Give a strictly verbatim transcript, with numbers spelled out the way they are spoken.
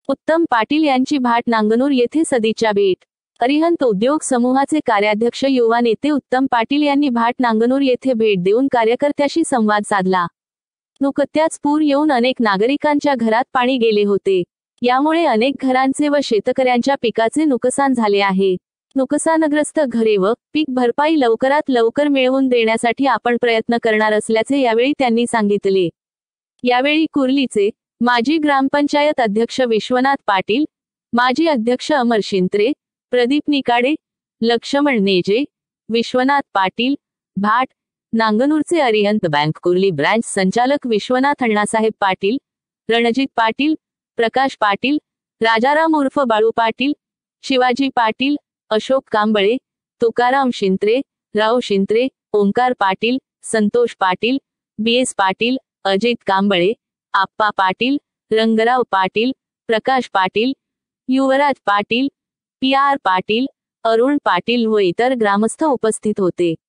उत्तम पाटील यांची भाट नांगनूर येथे सदिच्छा भेट। अरिहंत उद्योग समूहाचे कार्याध्यक्ष युवा नेते उत्तम पाटील यांनी भाट नांगनूर येथे भेट देऊन कार्यकर्त्याशी संवाद साधला। नुकत्याच पूर येऊन अनेक नागरिकांच्या घरात पाणी गेले होते। यामुळे अनेक घरांचे व शेतकऱ्यांच्या पिकाचे नुकसान झाले आहे। नुकसानग्रस्त घरे व पीक भरपाई लवकरात लवकर मिळवून देण्यासाठी आपण प्रयत्न करणार असल्याचे यावेळी त्यांनी सांगितले। यावेळी कुर्लीचे माजी ग्रामपंचायत अध्यक्ष विश्वनाथ पाटील, माजी अध्यक्ष अमर शिंत्रे, प्रदीप निकाडे, लक्ष्मण नेजे, विश्वनाथ पाटील, भाट नांगनूरचे अरिहंत बँक कुर्ली ब्रांच संचालक विश्वनाथ अण्णासाहेब पाटील, रणजित पाटील, प्रकाश पाटील, राजाराम उर्फ Balu Patil, Shivaji Patil, Ashok Kamble, Tukaram Shintre, Rao Shintre, Omkar Patil, Santosh Patil, BS Patil, Ajit Kamble, Appa Patil, Rangrao Patil, Prakash Patil, Yuvraj Patil, P R Patil, Arun Patil व इतर ग्रामस्थ उपस्थित होते।